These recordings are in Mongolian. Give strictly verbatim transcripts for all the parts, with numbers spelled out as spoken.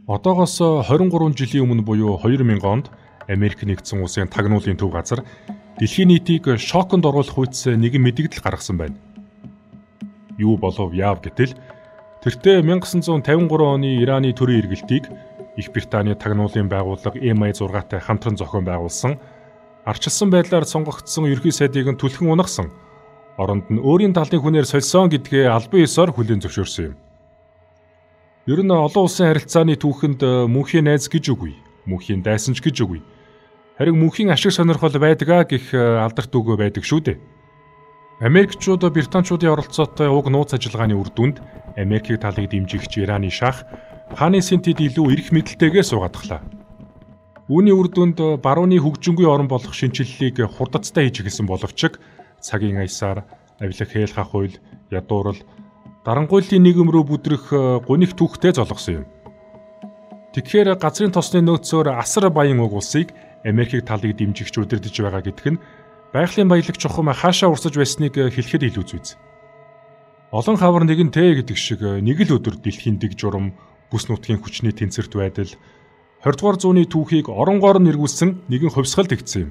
Одоогоос хорин гурван жилийн өмнө буюу хоёр мянган онд Америк нэгдсэн улсын тагнуулын төв газар дэлхийн нийтийг шоконд оруулах үйц нэгэн мэдэгдэл гаргасан байна. Юу болов яав гэтэл тэртээ мянга засаг зуун тавин гурван оны Ираны төрийн эргэлтийг Их Британий тагнуулын байгууллага эм ай зургаатай хамтран зохион байгуулсан, арчилсан байдлаар сонгогдсон ерхий сайдыг нь түлхэн унагсан, оронд нь өөрийн талын хүнээр сольсон гэдгээ албан ёсоор хүлээн зөвшөөрсөн юм. Ер нь олон улсын харилцааны түүхэнд мөнхийн найз гэж үгүй, мөнхийн дайсанч гэж үгүй. Харин мөнхийн ашиг сонирхол байдгаа гэх алдарт үг байдаг шүү дээ. Америкчууд Британчуудын оролцоотой уг нууц ажиллагааны үр дүнд Америкийн талыг дэмжигч Ираны шах хааны сэнтэд илүү эрх мэдэлтэйгээр суугаадглаа. Үүний үр дүнд барууны хөгжингүй орн болох шинчиллийг хурдацтай хийж эхэлсэн боловч цагийн аясаар авилах хээлх хууль, ядуурл, дарангуйлын нийгэм рүү бүдрэх гуниг түүхтэй золгосон юм. Тэгэхээр газрын тосны нөөцөөр асар баян уг улсыг Америкийн талыг дэмжигч удирдах байгаа гэдг нь байгалийн баялаг чухам хаашаа урсаж байсныг хэлэхэд илүү зүйз. Олон хавар нэгэн тэ гэдэг шиг нэг л өдөр дэлхийн дэг журам, бүс нутгийн хүчний тэнцвэрт байдал, хордугаар зууны түүхийг оронгоор нь эргүүлсэн нэгэн хувьсгалд игдсэн юм.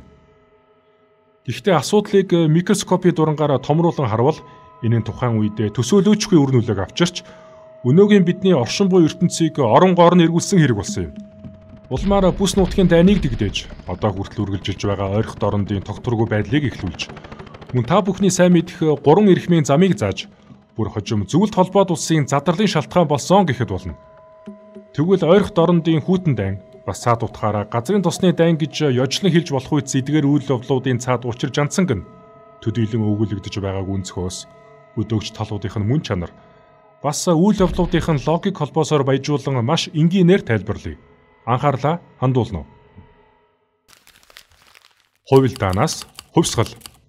Гэхдээ асуудлыг микроскопийн дурангаар томруулан харвал энэ нь тухайн үед төсөөлөөчгүй үр нөлөөг авчирч өнөөгийн бидний оршин буй ертөнцийг оронгоор нь эргүүлсэн хэрэг болсон юм. Улмаар бүс нутгийн дайныг дэгдээж одоо хүртэл үргэлжилж байгаа ойрхот орондын тогтворгүй байдлыг эхлүүлж мөн та бүхний сайн мэдэх гурван эрхмийн замыг зааж бүр хожим зөвлөлт холбоод улсын задарлын шалтгаан болсон гэхэд болно. Тэгвэл ойрхот орондын хүйтэн дайн бас цаад утгаараа газрын тосны дайн гэж ёжлон хэлж болох үйц эдгээр үйл явдлуудын цаад учир жанцанг нь төдийлөн өгүүлэгдэж байгааг үнцгөөс өдөөгч талуудынх нь мөн чанар бас үйл явдлуудынх нь логик холбоосоор баяжуулан маш энгийнээр тайлбарлая. Анхаарлаа хандуулна. Хувилдаанаас хувьсгал.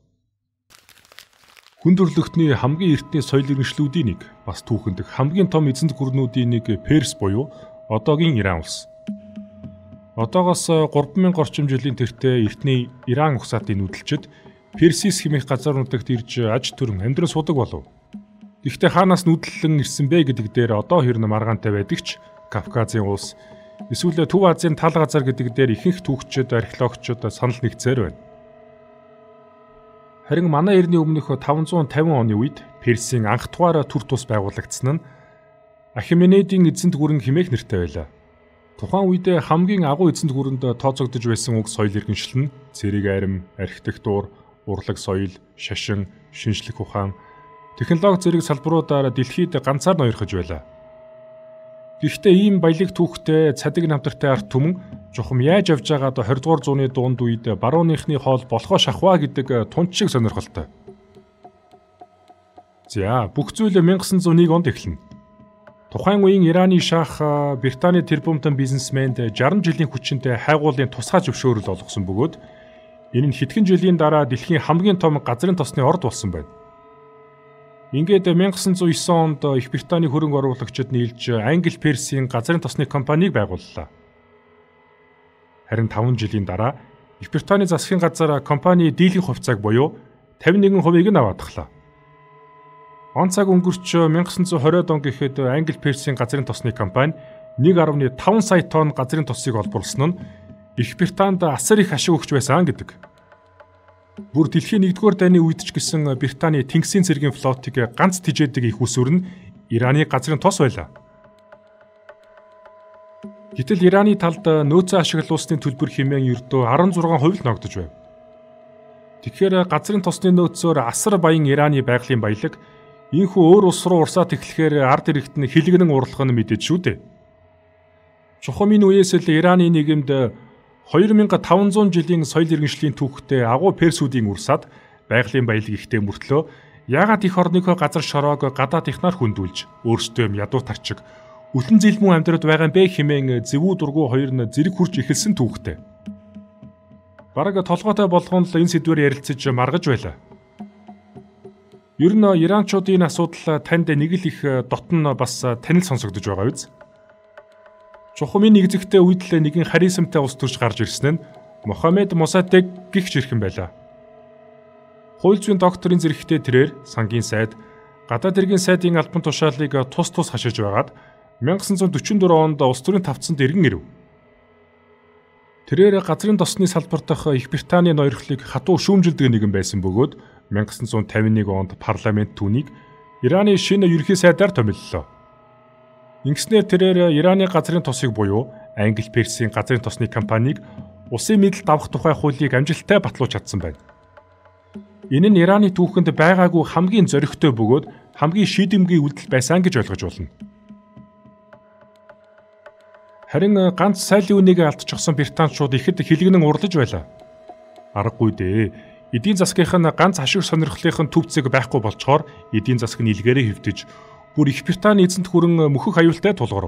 Хүндрэлтний хамгийн эртний соёл иргэншлүүдийн нэг, бас түүхэнд хамгийн том эзэнт гүрнүүдийн нэг Перс буюу одоогийн Иран улс. Одоогоос гурван мянган орчим жилийн тэртээ эртний Иран ухсаатын нүүдэлчид Персис хэмээх газарнуудад ирж аж төрөн амьдран судаг болов. Гэхдээ хаанаас нүүдэллэн ирсэн бэ гэдэг дээр одоо хэрнэ маргаантай байдаг ч Кавказын улс эсвэл Төв Азийн тал газар гэдэг дээр ихэнх түүхчид, археологчид санал нэгцээр байна. Харин манай эртний өмнөх таван зуун тавин оны үед Персийн анх тугаараа төр тус байгуулагдсан нь Ахименидийн эзэнт гүрэн хэмээх нэртэй байлаа. Тухайн үед хамгийн агуу эзэнт гүрэнд тооцогдож байсан уг соёл иргэншил нь цэрэг арим, архитектур, урлаг соёл, шашин, шинжлэх ухаан, технологи зэрэг салбаруудаар дэлхийд ганцаар ноёрхож байлаа. Гэхдээ ийм баялаг түүхтэй цадиг намтартай арт түмэн жухам яаж явж байгаад хордугаар зууны дунд үед барууныхны хоол болохоо шахваа гэдэг тунч шиг сонирхолтой. За бүх зүйл мянга засаг зуун нэг онд эхэлнэ. Тухайн үеийн Ираны шах Британий тэрбумтан бизнесмэнд шарам жилийн хүчинтэй хайгуулын тусгай зөвшөөрөл олгосон бөгөөд энэ нь хэдхэн жилийн дараа дэлхийн хамгийн том газрын тосны орд болсон байна. Ингээд мянга засаг зуун есөн онд Их Британий хөрөнгө оруулагчид нийлж Англи Персийн газрын тосны компанийг байгууллаа. Харин таван жилийн дараа Их Британий засгийн газар компани дийлэнх хувьцааг буюу тавин нэгэн хувийг нь аваадглаа. Он цаг өнгөрч мянга засаг зуун хориод он гэхэд Англи Персийн газрын тосны компани нэг арван таван сая тонн газрын тосыг олборлсон нь Их Британд асар их ашиг өгч байсан гэдэг. Бүр дэлхийн нэгдүгээр дайны үед ч гэсэн Британий тэнгисийн цэргийн флотыг ганц тижээдэг их усүр нь Ираны газрын тос байлаа. Гэтэл Ираны талд нөөцөө ашиглуулсны төлбөр хэмээн ердөө арван зургаан хувь л ногдож байв. Тэгэхээр газрын тосны нөөцөөр асар баян Ираны байгалийн баялаг ийхүү өөр улс руу урсаад эхлэхээр ард иргэд нь хилэгнэн урлах нь мэдээд шүү дээ. Чухам энэ үеэс л Ираны нийгэмд хоёр мянган таван зуун жилийн соёл иргэншлийн түүхтэй агуу персүүдийн урсаад байгалийн баялаг ихтэй мөртлөө яагаад их орныхоо газар шороог гадаад ихнаар хөндүүлж өөрсдөө юм ядуу тарчиг үлэн зэлмүү амьдраад байгаа юм бэ хэмээн зэвүү дургу хоёр нь зэрэг хурж эхэлсэн түүхтэй. Бараг толгойтой болгоно л энэ сэдвээр ярилцаж маргаж байлаа. Ер нь Иранчуудын асуудал танд нэг л их дотн бас танил сонсогдож байгаа биз? Чухамын нэгзэгтэй үед л нэгэн харизмтай улс төрж гарч ирсэн нь Мохаммед Мосадег гихч ирхэн байлаа. Хууль зүйн докторийн зэрэгтэй тэрээр сангийн сайд, гадаад иргэн сайдын албан тушаалыг тус тус хашиж байгаад мянга санзан дөрвөн дөрвөн онд улс төрийн тавцанд иргэн ирэв. Тэрээр газрын тосны салбар дахь Их Британий ноёрхлыг хатуу шүүмжилдэг нэгэн байсан бөгөөд мянга санзан тавин нэг онд парламент түүнийг Ираны шинэ ерөнхий сайдаар томиллоо. Ингэснээр тэрээр Ираны газрын тосыг буюу Англи Персийн газрын тосны компанийг улсын мэдэлд авах тухай хуулийг амжилттай батлуулж чадсан байна. Энэ нь Ираны түүхэнд байгаагүй хамгийн зоригтой бөгөөд хамгийн шийдэмгий үйлдэл байсан гэж ойлгож болно. Харин ганц сайлын үнийг алдчихсан британчууд ихэд хилэгнэн урлаж байлаа. Аргагүй дээ. Эдийн засгийнх нь ганц ашиг сонирхлынхын төвцөг байхгүй болчоор эдийн засаг нь илгээрээ хэвтэж бүр Их Британий эзэнт хүрэн мөхөх аюултай тулгарв.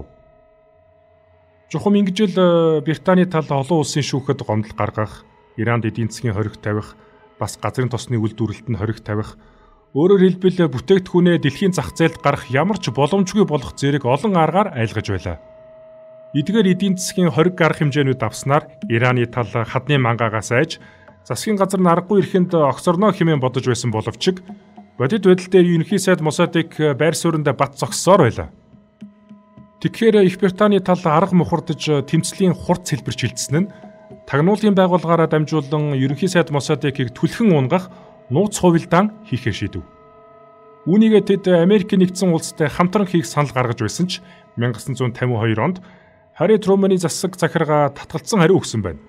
Жухам ингэж л Британий тал олон улсын шүүхэд гомдол гаргах, Иранд эдийн засгийн хориг тавих, бас газрын тосны үйлдвэрлэлд нь хориг тавих, өөрөөр хэлбэл бүтээгдэхүүнээ дэлхийн зах зээлд гарах ямар ч боломжгүй болох зэрэг олон аргаар айлгаж байлаа. Эдгээр эдийн засгийн хориг гарах хэмжээнүүд авснаар Ираны тал хадны мангаагаас айж засгийн газар нь аргагүй ирэхэнд огцорноо хэмээн бодож байсан боловч бодит байдал дээр ерөнхий сайд Мосадек байр суурьнд бат зогссоор байлаа. Тэгэхээр Их Британий тал арга мухардж тэмцлийн хурц хэлбэрч хилцсэн нь тагнуулын байгууллагаараа дамжуулан ерөнхий сайд Мосадекийг түлхэн унгах нууц хувилдаан хийхээр шийдэв. Үүнийгээ тэд Америк нэгдсэн улстай хамтран хийх санал гаргаж байсан ч мянга санзан тавин хоёр онд Харри Труманы засаг захиргаа татгалцсан хариу өгсөн байна.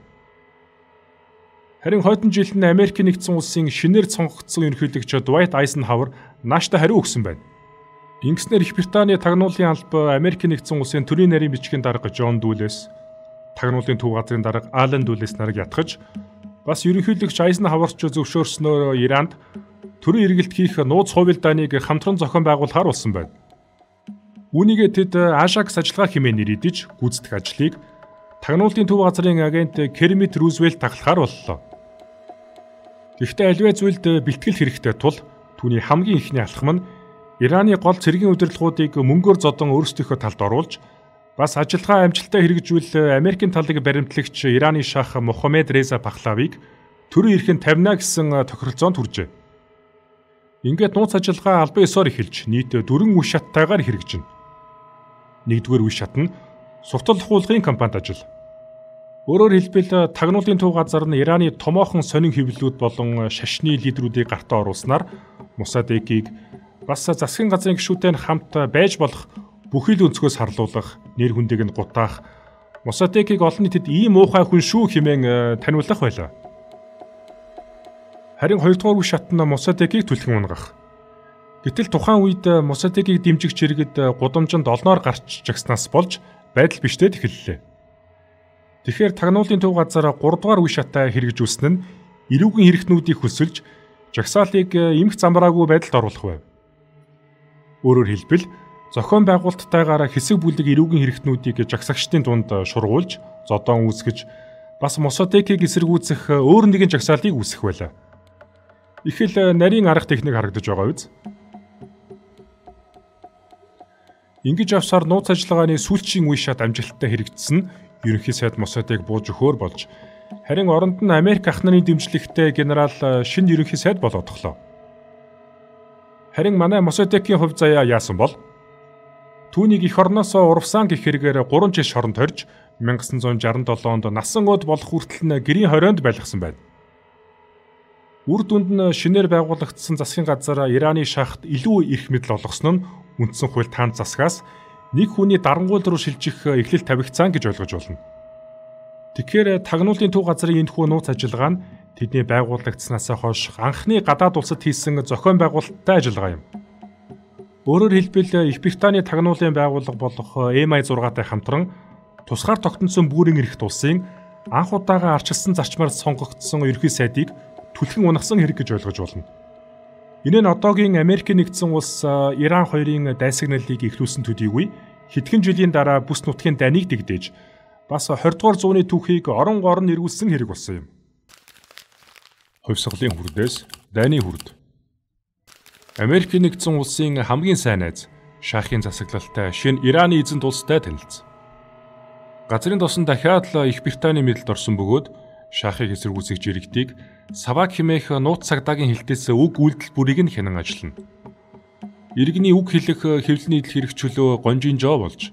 Харин хойдон жилд нь Америк нэгдсэн улсын шинээр сонгогдсон ерөнхийлөгч Дуайт Айзенхауэр нааштай хариу өгсөн байна. Ингэснээр Их Британий тагнуулын алба Америк нэгдсэн улсын төрийн нарийн бичгийн дарга Жон Дүүлэс, тагнуулын төв газрын дарга Ален Дүүлэс нарыг ятгах, бас ерөнхийлөгч Айзенхауэрч зөвшөөрснөөр Иранд төрийн эргэлт хийх нууц хувилдааныг хамтран зохион байгуулахаар болсон байна. Үүнийгээ тэд Ашакс ажиллагаа хэмээн нэрийдэж гүйцэтгэх ажлыг тагнуулын төв газрын агент Кермит Рузвельт таглахаар боллоо. Гэхдээ аливаа зүйлд бэлтгэл хэрэгтэй тул түүний хамгийн ихний алхам нь Ираны гол цэргийн удирдлагуудыг мөнгөөр зодон өөрсдийнхөө талд оруулж, бас ажиллагаа амжилттай хэрэгжүүл Америкийн талыг баримтлагч Ираны шах Мухаммед Реза Пахлавиг төрийн эрхэнд тавина гэсэн тохиролцоонд хүржээ. Ингээд нууц ажиллагаа албан ёсоор эхэлж нийт дөрвөн үе шаттайгаар хэрэгжинэ. Нэгдүгээр үе шат нь суртал хуулгын компанид ажил. Өөрөөр хэлбэл тагнуулын төв газар нь Ираны томоохон сонин хэвлэлүүд болон шашны лидерүүдийг гартаа оруулснаар Мосадекийг бас засгийн газрын гишүүтэй хамт байж болох бүхий л өнцгөөс харлуулах, нэр хүндийг нь гутаах, Мосадекийг олон нийтэд ийм муухай хүн шүү хэмээн таниулах байлаа. Харин хоёрдугаар үе шат нь Мосадекийг түлхэн унгах. Гэтэл тухайн үед Мосадекийг дэмжигч иргэд гудамжинд олноор гарч жагснаас болж байдал биштэд эхэллээ. Тэгэхээр тагнуулын төв газар гуравдугаар үе шатаа хэрэгжүүлсэн нь эрүүгийн хэрэгтнүүдийг хөсөлж жагсаалыг эмх замбраагүй байдалд оруулах байв. Өөрөөр хэлбэл зохион байгуулалттайгаар хэсэг бүлэг эрүүгийн хэрэгтнүүдийг жагсагчдын дунд шургуулж, зодон үүсгэж, бас Мосадекийг эсэргүүцэх өөр нэгэн жагсаалыг үүсгэх байлаа. Их л нарийн арга техник харагдаж байгаа биз? Ингэж авсаар нууц ажиллагааны сүүлчийн үе шат амжилттай хэрэгжсэн нь ерөнхий сайд Мосадек бууж өгөхөөр болж, харин оронд нь Америк ах нарын дэмжлэгтэй генерал шинэ ерөнхий сайд болоодглоо. Харин манай Мосадекийн хувь заяа яасан бол? Түүнийг эх орноосоо урвсан гэх хэрэгээр гурван жил шоронд хорж мянга санзан шарсан долоонд насан ууд болох хүртэл нь гэрийн хорионд байлгасан байна. Үр дүнд нь шинээр байгуулагдсан засгийн газар Ираны шахт илүү эрх мэдэл олгосон нь үндсэн хууль таанд засгаас нэг хүний дарангуул руу шилжих эхлэл тавигдсан гэж ойлгож болно. Тэгэхээр тагнуулын төв газрын энэхүү нууц ажиллагаа нь тэдний байгуулагдсанаас хойш анхны гадаад улсад хийсэн зохион байгуулалттай ажиллагаа юм. Өөрөөр хэлбэл Их Британий тагнуулын байгууллага болох эм ай зургаатай хамтран тусгаар тогтносон бүрийн эрхт улсын анх удаага арчилсан зарчмаар сонгогдсон ерөнхий сайдыг түлхэн унагсан хэрэг гэж ойлгож болно. Энэ нь одоогийн Америк нэгдсэн улс Иран хоёрын дайсагналыг эхлүүлсэн төдийгүй хэдхэн жилийн дараа бүс нутгийн данийг дэгдээж бас двадцать дугаар зууны түүхийг орон гоор нь эргүүлсэн хэрэг болсон юм. Хувьсгалын хүрдээс дайны хүрд. Америк нэгдсэн улсын хамгийн сайн найз шахын засаглалтай шинэ Ираны эзэнт улстай танилцсан. Газрын тосон дахиад л Их Британий мэдэлд орсон бөгөөд шахыг эсэргүүцэх жирэгтийг Савак хэмээх нууц цагдаагийн хэлтээс үг үйлдэл бүрийг нь хянан ажиллана. Иргэний үг хэлэх хэвлэлийн идэл хэрэгчлөө гонжин жоо болж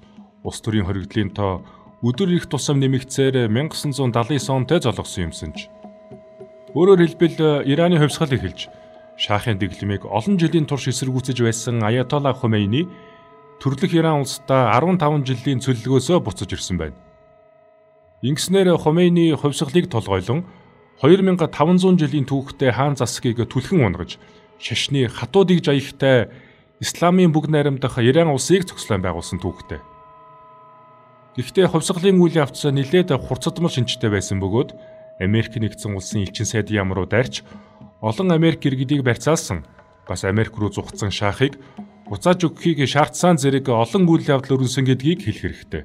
Улс төрийн хоригдлын тоо өдөр ирэх тусам нэмэгцээр 천구 дагалдаа девять онтой золгосон юмсан ч. Өөрөөр хэлбэл Ираны хувьсгал эхэлж шаахын дэглэмийг олон жилийн турш эсэргүүцэж байсан Аятолла Хомейни төрлөх Иран улсдаа арван таван жилийн цөллөгөөсөө буцаж ирсэн байна. Ингэснээр Хомейни хувьсгалыг толгойлон two thousand five hundred жилийн түүхтэй хаан засгийг түлхэн унгаж шашны хатуудыг жаягтай Исламын бүг найрамдах Иран улсыг зохицлон байгуулсан түүхтэй. Гэхдээ хувьсгалын үйл явц нэлээд хурцдмал шинжтэй байсан бөгөөд Америк нэгдсэн улсын элчин сайд яам руу дайрч олон Америк иргэдийг барьцаалсан бас Америк руу зугтсан шаахыг буцааж өгөхийг шаардсан зэрэг олон үйл явдал өрнсөн гэдгийг хэлэх хэрэгтэй.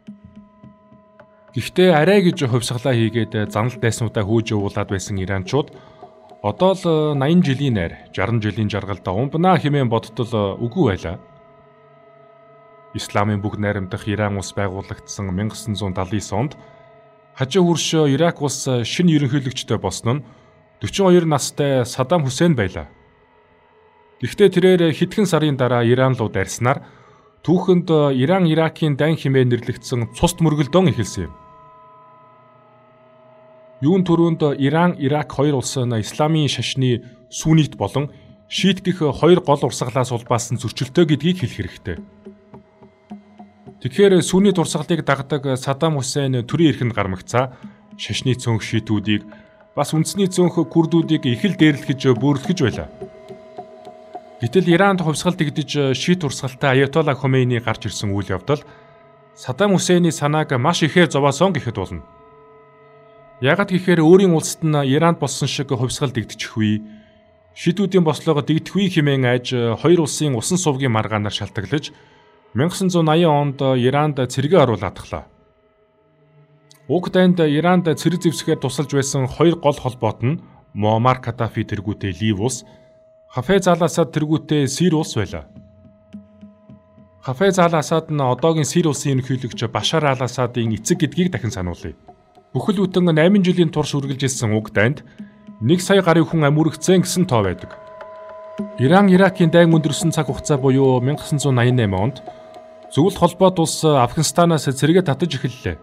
Гэхдээ арай гэж хувьсгалаа хийгээд занал дайснуудаа хөөж явуулаад байсан иранчууд одоо л eighty жилийн найр sixty жилийн жаргалд умбнаа хэмээн бодтол үгүй байлаа. Исламын бүг найрамдах Иран улс байгуулагдсан 천구 дагалдаа девять онд хажуу хөрш Ирак улс шинэ ерөнхийлөгчтэй болсон нь forty-two настай Саддам Хүсейн байлаа. Гэхдээ тэрээр хэдхэн сарын дараа Иран руу дайрснаар түүхэнд Иран Иракийн дайн хэмээн нэрлэгдсэн цусд мөргөлдөөн эхэлсэн юм. Юун түрүүнд Иран Ирак хоёр улс нь Исламын шашны сүннит болон шиит гэх хоёр гол урсгалаас улбаасан зөрчилтэй гэдгийг хэлэх хэрэгтэй. Тэгэхээр сүннит урсгалыг дагдаг Саддам Хүсейн төрийн эрхэнд гармагцаа шашны цөөнх шиитүүдийг бас үндэсний цөөнх курдүүдийг их л дээрлэхэж бөөрөлгөж байлаа. Гэтэл Иранд хувьсгал дэгдэж шиит урсгалтай Аятолла Хомейни гарч ирсэн үйл явдал Саддам Хүсейний санааг маш ихээр зовоосон гэхэд болно. Яагад гэхээр өөрийн улсад нь Иранд болсон шиг хувьсгал дэгдэчихвээ, шиитүүдийн бослого дэгдэхгүй хэмээн айж хоёр улсын усан сувгийн маргаанаар шалтгаглаж 천구 eighty онд Иранд цэргээ оруулаадглаа. Уг дайнд Иранд цэрэг зэвсгээр тусалж байсан хоёр гол холбоот нь Муаммар Каддафи тэргүүтэй Ливи улс, Хафез ал-Асад тэргүүтэй Сирь улс байлаа. Хафез ал-Асад нь одоогийн Сирь улсын ерөнхийлөгч Башар ал-Асадын эцэг гэдгийг дахин сануулъя. Бүхэл бүтэн eight жилийн турш үргэлжилсэн уг дайнд one сая гаруй хүн амүрэгцэн гэсэн тоо байдаг. Иран Иракийн дайн өндөрсөн цаг хугацаа буюу 천구 eighty-eight онд Зөвлөлт холбоот улс Афганистанаас цэргээ татаж эхэллээ.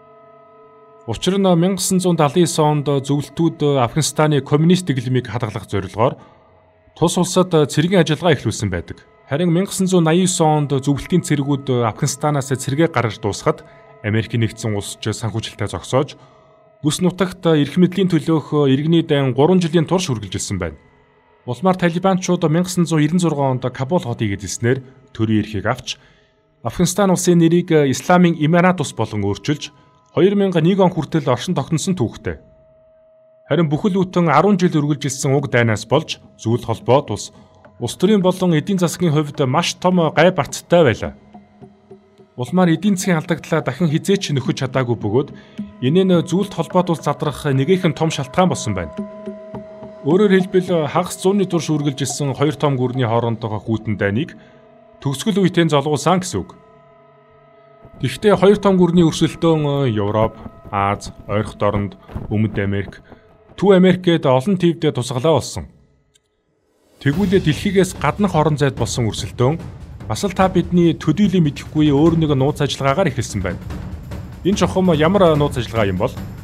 Учир нь 천구 дагалдаа девять онд зөвлөлтүүд Афганистаны коммунист дэглэмийг хадгалах зорилгоор тус улсад цэргийн ажиллагаа эхлүүлсэн байдаг. Харин 천구 eighty-девять онд зөвлөлтийн цэргүүд Афганистанаас цэргээ гаргаж дуусахад Америк нэгдсэн улс ч санхүүжилтээ зогсоож бүс нутагт эрх мэдлийн төлөөх иргэний дайн three жилийн турш үргэлжилсэн байна. Улмаар Талибанчууд 천구 ninety-six онд Кабул хотыг эзэлснээр төрийн эрхийг авч Афганистан улсын нэрийг Исламын Эмират улс болон өөрчилж two thousand one он хүртэл оршин тогтносон түүхтэй. Харин бүхэл бүтэн ten жил үргэлжилсэн уг дайнаас болж зөвлөлт холбоот улс улс төрийн болон эдийн засгийн хувьд маш том гай барцтай байлаа. Улмаар эдийн засгийн алдагдлаа дахин хизээч нөхөж чадаагүй бөгөөд энэ нь зөвлөлт холбоот улс задрах нэгэн том шалтгаан болсон байна. Өөрөөр хэлбэл хагас зууны турш үргэлжилсэн хоёр том гүрний хоорондох хүйтэн дайныг төгсгөл үеийн золгуулсан гэсэн үг. Гэхдээ хоёр том гүрний өрсөлдөөн Европ, Аз, Ойрхот оронд, Өмнөд Америк, Төв Америкт олон тивдээ тусгалаа болсон. Тэгвэл дэлхийгээс гаднах орон зайд болсон өрсөлдөөн бас л та бидний төдийлөн мэдэхгүй өөр нэг нууц ажиллагаагаар эхэлсэн байна. Энэ чухам ямар нууц ажиллагаа юм бол?